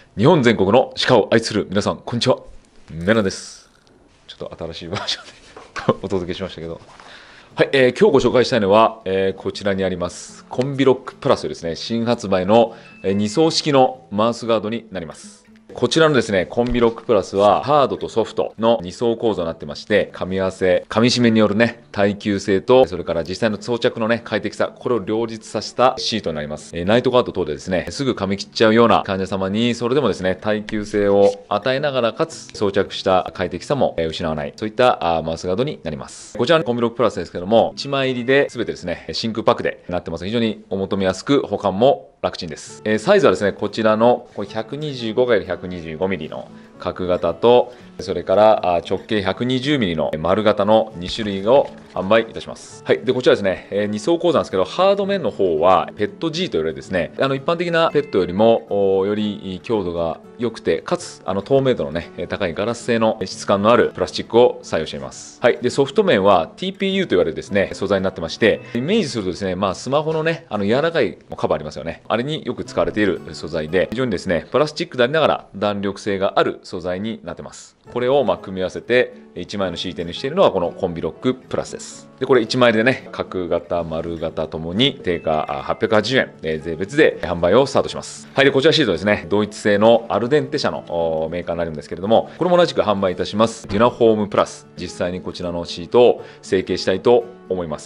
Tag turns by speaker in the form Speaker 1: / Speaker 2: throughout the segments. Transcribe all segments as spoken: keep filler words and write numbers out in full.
Speaker 1: 日本全国の鹿を愛する皆さん、こんにちは。メナです。ちょっと新しいバージョンでお届けしましたけど。はい、えー今日ご紹介したいのは、えーこちらにあります、コンビロックプラスですね、新発売のえーに層式のマウスガードになります。こちらのですね、コンビロックプラスは、ハードとソフトのに層構造になってまして、噛み合わせ、噛み締めによるね、耐久性と、それから実際の装着のね、快適さ、これを両立させたシートになります。えーナイトガード等でですね、すぐ噛み切っちゃうような患者様に、それでもですね、耐久性を与えながら、かつ装着した快適さもえー失わない、そういったあーマウスガードになります。こちらのコンビロックプラスですけども、いちまい入りで全てですね、真空パックでなってます。非常にお求めやすく、保管も楽ちんです。えーサイズはですね、こちらのこれ ひゃくにじゅうごかけるひゃくにじゅうごミリ の角型と、それからあ直径 ひゃくにじゅうミリ の丸型のに種類を販売いたします。はい。で、こちらですね、えーに層構造なんですけど、ハード面の方はペット G と言われるですね、あの一般的なペットよりもおより強度が良くて、かつあの透明度のね、高いガラス製の質感のあるプラスチックを採用しています。はい。で、ソフト面は ティーピーユー と言われるですね、素材になってまして、イメージするとですね、まあスマホのね、あの柔らかいカバーありますよね。あれによく使われている素材で、非常にですね、プラスチックでありながら弾力性がある素材になってます。これをまあ組み合わせていちまいのシートにしているのはこのコンビロックプラスです。で、これいちまいでね、角型、丸型ともに定価はっぴゃくはちじゅうえん、えー税別で販売をスタートします。はい、で、こちらシートですね、ドイツ製のアルデンテ社のメーカーになるんですけれども、これも同じく販売いたします、デュナフォームプラス。実際にこちらのシートを成形したいと思います。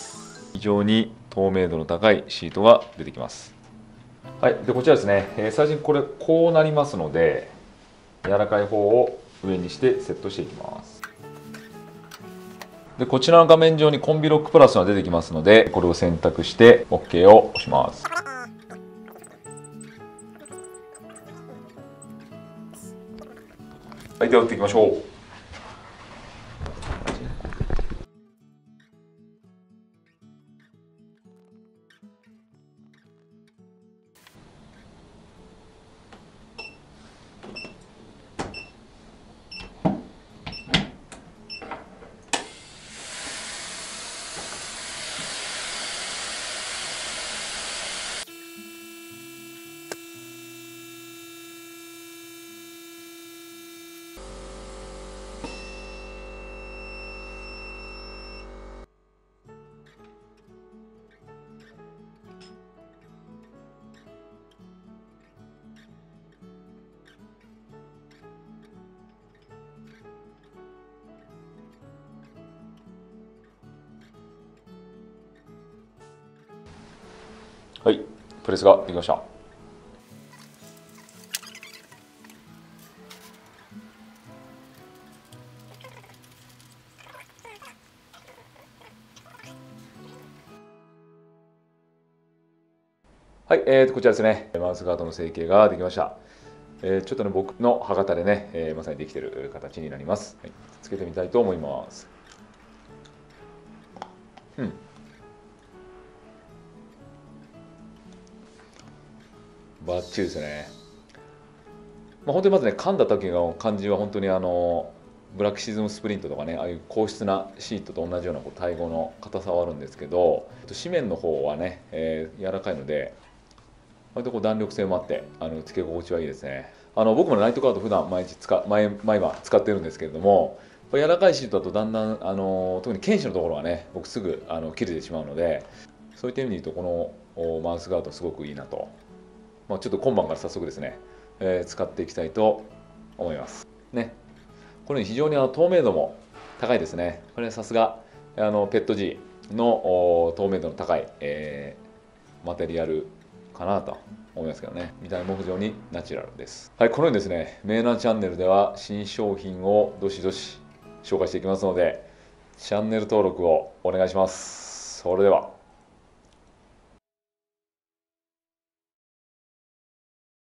Speaker 1: 非常に透明度の高いシートが出てきます。はい、でこちらですね、えー最初にこれこうなりますので、柔らかい方を上にしてセットしていきます。でこちらの画面上にコンビロックプラスが出てきますので、これを選択して OK を押します。はい、では打っていきましょう。はい、プレスができました。はい、えーと、こちらですね、マウスガードの成形ができました。えーちょっとね、僕の歯型でね、えーまさにできている形になります。はい、つけてみたいと思います。うん。バッチリですね。まあ、本当にまずね、噛んだ時の感じは本当にあの、ブラックシズムスプリントとかね、ああいう硬質なシートと同じようなこうタイ語の硬さはあるんですけど、紙面の方はね、えー柔らかいので、割とこう弾力性もあって、あの、つけ心地はいいですね。あの、僕もライトカード普段毎日使、毎、毎晩使ってるんですけれども、これ柔らかいシートだとだんだん、あの、特に剣士のところはね、僕すぐあの切れてしまうので、そういった意味で言うと、このおマウスガードすごくいいなと。まあ、ちょっと今晩から早速ですね、えー使っていきたいと思います。ね。これ非常にあの透明度も高いですね。これはさすがあのペット G のお透明度の高い、えーマテリアルかなと思いますけどね。見た目も非常にナチュラルです。はい、このようにですね、メイナーチャンネルでは新商品をどしどし紹介していきますので、チャンネル登録をお願いします。それでは。